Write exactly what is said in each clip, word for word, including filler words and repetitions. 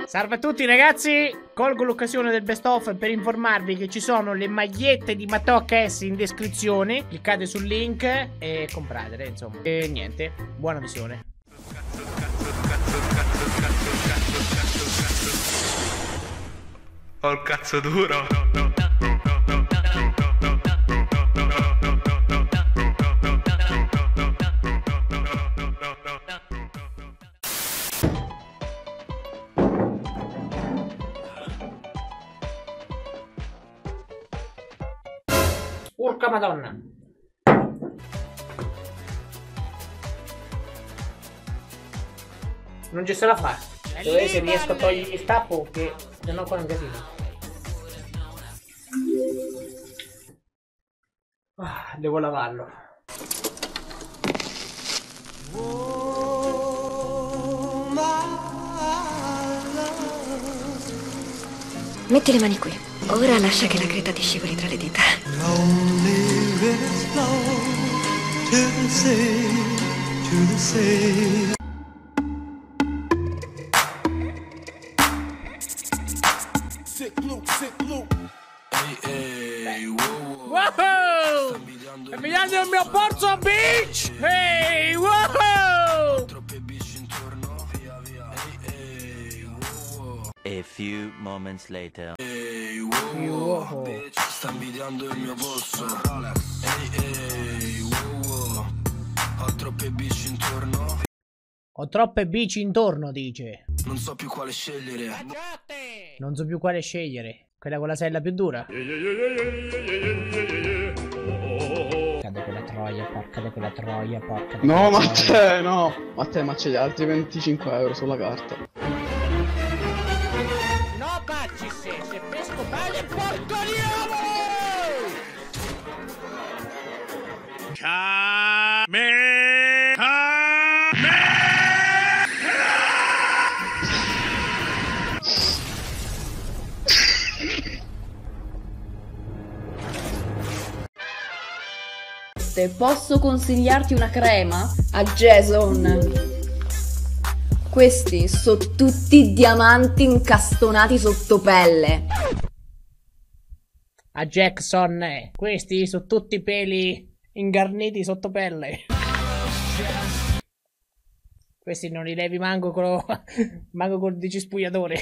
Salve a tutti ragazzi, colgo l'occasione del best of per informarvi che ci sono le magliette di Matocca S in descrizione. Cliccate sul link e compratele, insomma. E niente, buona visione. Ho il cazzo duro. Urca madonna. Non ci se la fa. Devo vedere se riesco a togliere il tappo, che se no qua è un casino. Ah, devo lavarlo. Metti le mani qui. Ora lascia che la creta ti scivoli tra le dita. Wow! E mi date il mio Porzo Beach! Ehi, wow! A few moments later. Ehi, wow, wow, bitch, sta invidiando il mio polso. Ehi, ehi, wow, wow. Ho troppe bici intorno. Ho troppe bici intorno, dice. Non so più quale scegliere. Non so più quale scegliere. Quella con la sella più dura. Cade quella troia, porca di quella troia, porca di No, quella ma troia. te, no. Ma te, ma c'è gli altri venticinque euro sulla carta. No, cacci se, se pesco bene, portoriamo! Posso consigliarti una crema? A Jason. Questi sono tutti diamanti incastonati sotto pelle. A Jackson, eh. Questi sono tutti peli ingarniti sotto pelle. Questi non li levi manco con manco col decispugliatore.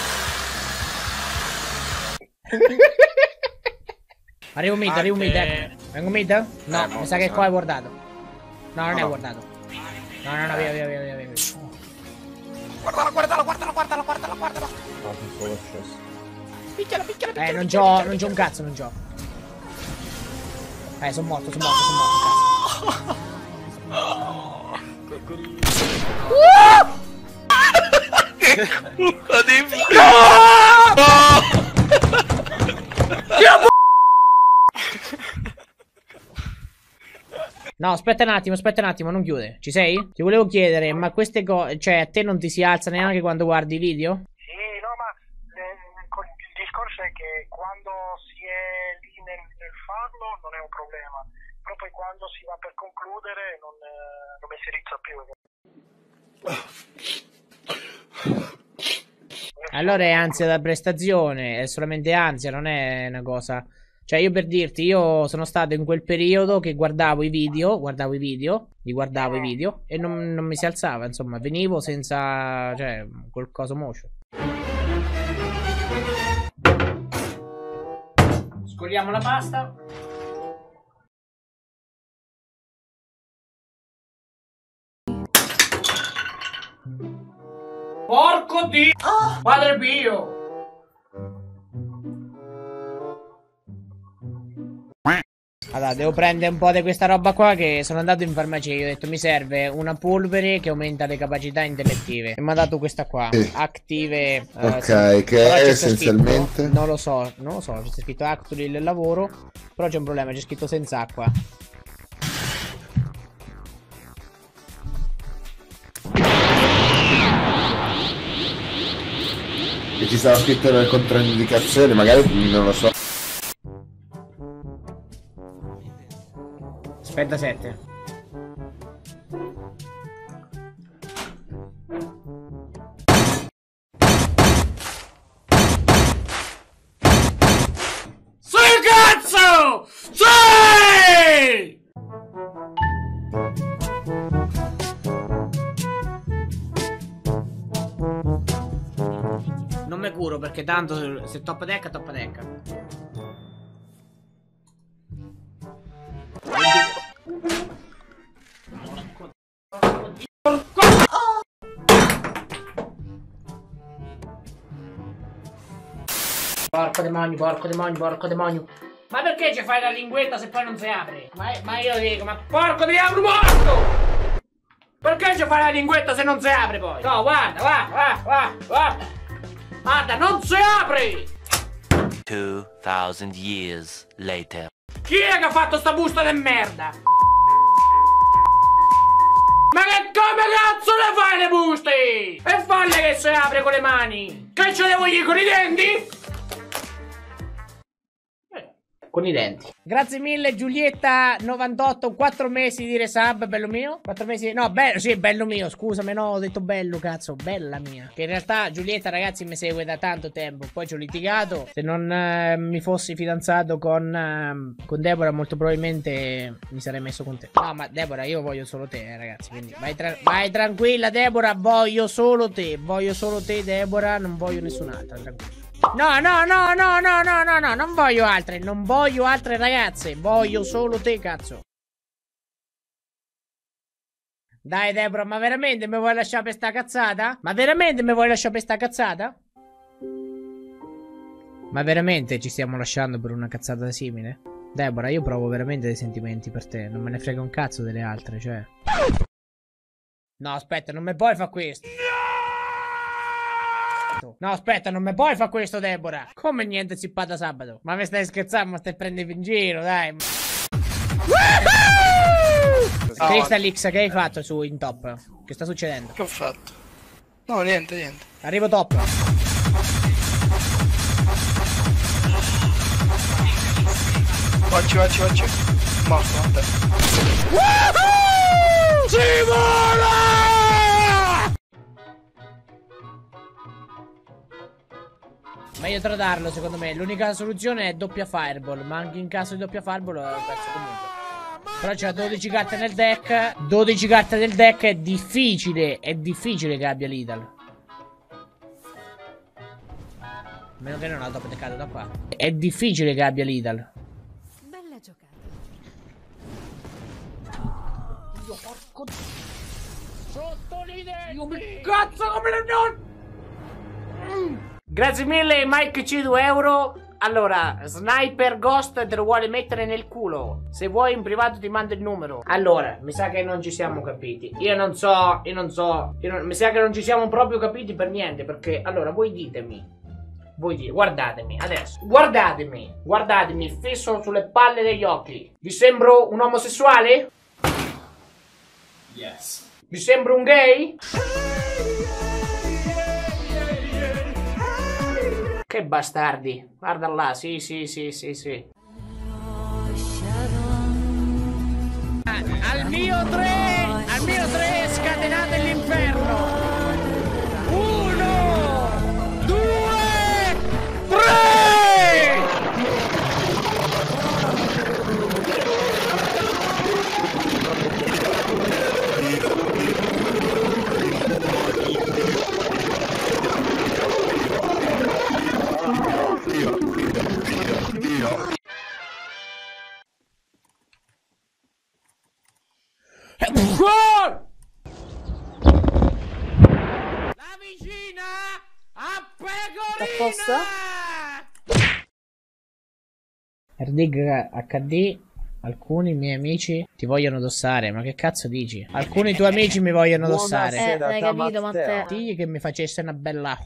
Arrivo mid, arrivo mid, ecco. Vengo mid? No, Eh, mi sa che qua è guardato. No, non No, è no. guardato. No, no, no, via, via, via, via, via. Guardala, guardala, guardala, guardala, guardala, guardala. Picchiala, picchiala, picchiala. Eh, non c'ho, non c'ho un cazzo, non c'ho. Eh, sono morto, sono morto, sono morto, cazzo. Che culo di No, aspetta un attimo, aspetta un attimo, non chiude. Ci sei? Ti volevo chiedere, ma queste cose, cioè, a te non ti si alza neanche quando guardi i video? Sì, no, ma eh, il discorso è che quando si è lì nel, nel farlo non è un problema, però poi quando si va per concludere non, eh, non mi si rizza più. Allora è ansia da prestazione, è solamente ansia, non è una cosa... Cioè io per dirti, io sono stato in quel periodo che guardavo i video, guardavo i video, li guardavo i video e non, non mi si alzava, insomma, venivo senza, cioè, quel coso mocio. Scogliamo la pasta. Porco Dio! Padre Pio! Allora, devo prendere un po' di questa roba qua che sono andato in farmacia e ho detto mi serve una polvere che aumenta le capacità intellettive. E mi ha dato questa qua, Sì. Active. eh, Ok, sì. che Però è c'è essenzialmente? scritto- non lo so, non lo so, c'è scritto Actually il lavoro, però c'è un problema, c'è scritto senza acqua. Che ci sarà scritto nelle controindicazioni, magari non lo so. Aspetta sette. curo perché tanto se top deck, top deck. Porco demonio, porco demonio, porco demonio. Ma perché ci fai la linguetta se poi non si apre? Ma, ma io dico, ma porco diavolo morto! Perché ci fai la linguetta se non si apre poi? No, guarda, guarda, guarda, guarda, guarda. Guarda, non si apre! Two thousand years later. Chi è che ha fatto sta busta di merda? Ma che come cazzo le fai le buste? E falle che si apre con le mani! Che ce le voglio con i denti? Con i denti. Grazie mille Giulietta novantotto, quattro mesi di resub, bello mio. quattro mesi, no, bello, sì, bello mio, scusami, no, ho detto bello, cazzo, bella mia. Che in realtà Giulietta, ragazzi, mi segue da tanto tempo. Poi ci ho litigato. Se non eh, mi fossi fidanzato con, eh, con Deborah, molto probabilmente mi sarei messo con te. No, ma Deborah, io voglio solo te, eh, ragazzi. Quindi vai, tra vai tranquilla, Deborah, voglio solo te. Voglio solo te, Deborah, non voglio nessun'altra, tranquilla. No, no, no, no, no, no, no, no, non voglio altre, non voglio altre ragazze, voglio solo te, cazzo. Dai, Deborah, ma veramente mi vuoi lasciare per sta cazzata? Ma veramente mi vuoi lasciare per sta cazzata? Ma veramente ci stiamo lasciando per una cazzata simile? Deborah, io provo veramente dei sentimenti per te, non me ne frega un cazzo delle altre, cioè. No, aspetta, non mi puoi fare questo. No, aspetta, non mi puoi fare questo, Deborah. Come niente zippata sabato? Ma mi stai scherzando? Ma stai prendendo in giro, dai. Crystal X, che hai fatto su in top? Che sta succedendo? Che ho fatto? No, niente, niente. Arrivo top. Facci, facci, facci. Morto, vabbè. Si vola! Meglio tradarlo, secondo me. L'unica soluzione è doppia fireball. Ma anche in caso di doppia fireball è perso comunque. Però c'ha dodici carte nel deck. dodici carte nel deck è difficile. È difficile che abbia Lethal. A meno che non ha doppio decado da qua. È difficile che abbia Lethal. Bella giocata. Io porco. Sotto l'idea. Io mi cazzo come non. Mm. Grazie mille Mike C due euro. Allora, Sniper Ghost te lo vuole mettere nel culo. Se vuoi in privato ti mando il numero. Allora, mi sa che non ci siamo capiti. Io non so, io non so io non, mi sa che non ci siamo proprio capiti per niente. Perché, allora, voi ditemi. Voi dite, guardatemi, adesso. Guardatemi, guardatemi fisso sulle palle degli occhi. Vi sembro un omosessuale? Yes. Vi sembro un gay? Che bastardi. Guarda là, sì, sì, sì, sì, sì. Al mio tre, al mio tre scatenate l'inferno. Uno, due, tre! La vicina a pecorina! Erdig acca di. Alcuni miei amici ti vogliono dossare. Ma che cazzo dici? Alcuni tuoi amici mi vogliono dossare. Eh, hai capito, Matteo? Digli che mi facesse una bella.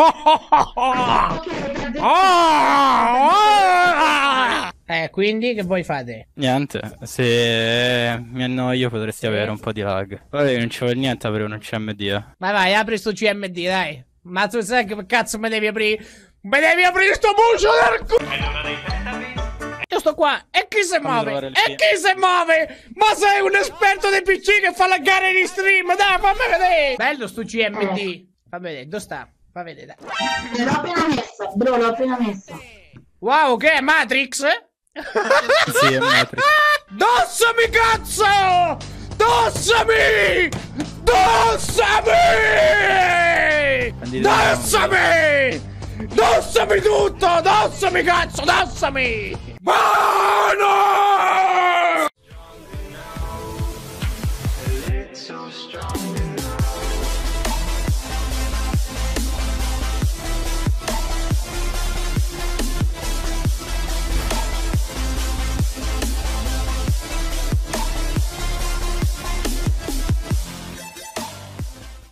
Eh, quindi che voi fate? Niente, se mi annoio potresti avere un po' di lag. Poi non ci vuole niente aprire un C M D. Vai vai, apri sto C M D, dai. Ma tu sai che cazzo me devi aprire? Me devi aprire sto bucio del culo! Io sto qua, e chi si muove? E chi si muove? Ma sei un esperto dei P C che fa la gara in stream, dai, fammi vedere! Bello sto C M D. Fammi vedere, dove sta? Fammi vedere, dai. L'ho appena messa, bro, l'ho appena messa. Wow, che è Matrix? Sì, è Matrix. Dossami, cazzo! Dossami! Dossami! Dossami! Dossami tutto! Dossami, cazzo, dossami! Mano!